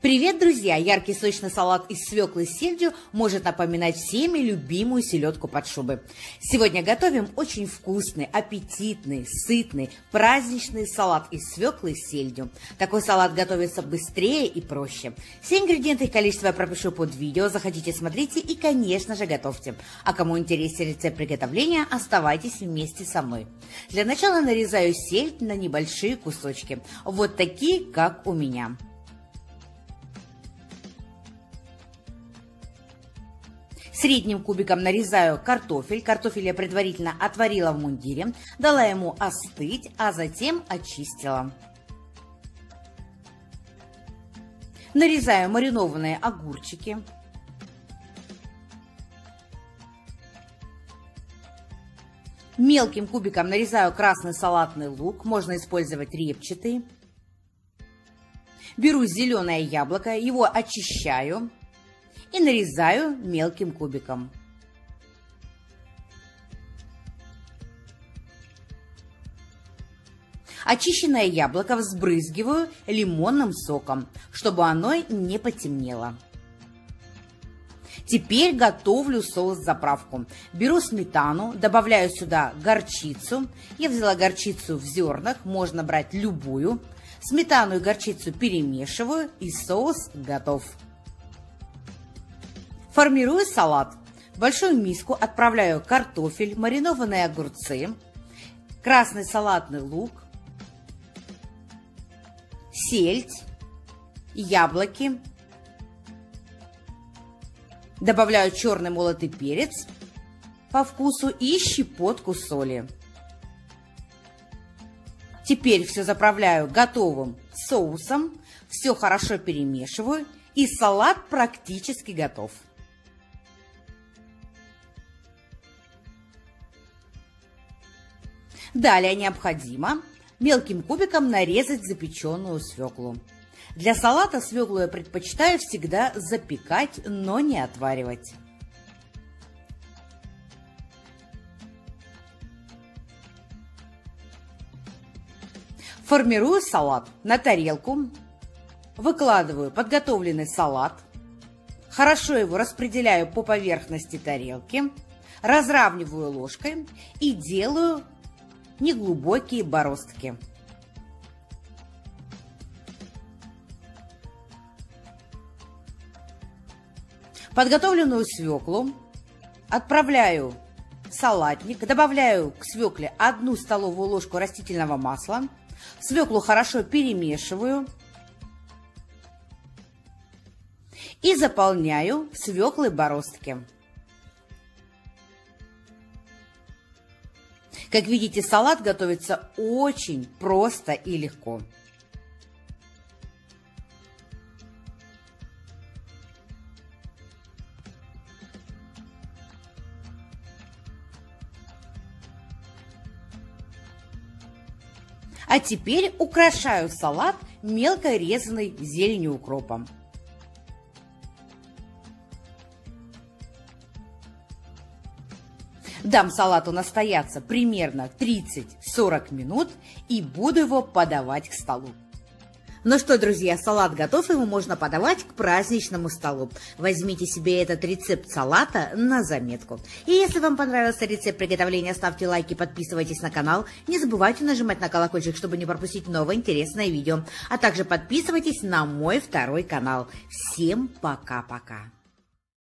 Привет, друзья! Яркий сочный салат из свеклы с сельдью может напоминать всеми любимую селедку под шубой. Сегодня готовим очень вкусный, аппетитный, сытный, праздничный салат из свеклы с сельдью. Такой салат готовится быстрее и проще. Все ингредиенты и количество я пропишу под видео. Заходите, смотрите и, конечно же, готовьте. А кому интересен рецепт приготовления, оставайтесь вместе со мной. Для начала нарезаю сельдь на небольшие кусочки. Вот такие, как у меня. Средним кубиком нарезаю картофель. Картофель я предварительно отварила в мундире, дала ему остыть, а затем очистила. Нарезаю маринованные огурчики. Мелким кубиком нарезаю красный салатный лук, можно использовать репчатый. Беру зеленое яблоко, его очищаю и нарезаю мелким кубиком. Очищенное яблоко взбрызгиваю лимонным соком, чтобы оно не потемнело. Теперь готовлю соус-заправку. Беру сметану, добавляю сюда горчицу. Я взяла горчицу в зернах, можно брать любую. Сметану и горчицу перемешиваю, и соус готов. Формирую салат. В большую миску отправляю картофель, маринованные огурцы, красный салатный лук, сельдь, яблоки. Добавляю черный молотый перец по вкусу и щепотку соли. Теперь все заправляю готовым соусом, все хорошо перемешиваю, и салат практически готов. Далее необходимо мелким кубиком нарезать запеченную свеклу. Для салата свеклу я предпочитаю всегда запекать, но не отваривать. Формирую салат на тарелку, выкладываю подготовленный салат, хорошо его распределяю по поверхности тарелки, разравниваю ложкой и делаю неглубокие бороздки. Подготовленную свеклу отправляю в салатник, добавляю к свекле 1 столовую ложку растительного масла, свеклу хорошо перемешиваю и заполняю свеклой бороздки. Как видите, салат готовится очень просто и легко. А теперь украшаю салат мелко резаной зеленью укропа. Дам салату настояться примерно 30-40 минут и буду его подавать к столу. Ну что, друзья, салат готов, его можно подавать к праздничному столу. Возьмите себе этот рецепт салата на заметку. И если вам понравился рецепт приготовления, ставьте лайки, подписывайтесь на канал. Не забывайте нажимать на колокольчик, чтобы не пропустить новое интересное видео. А также подписывайтесь на мой второй канал. Всем пока-пока!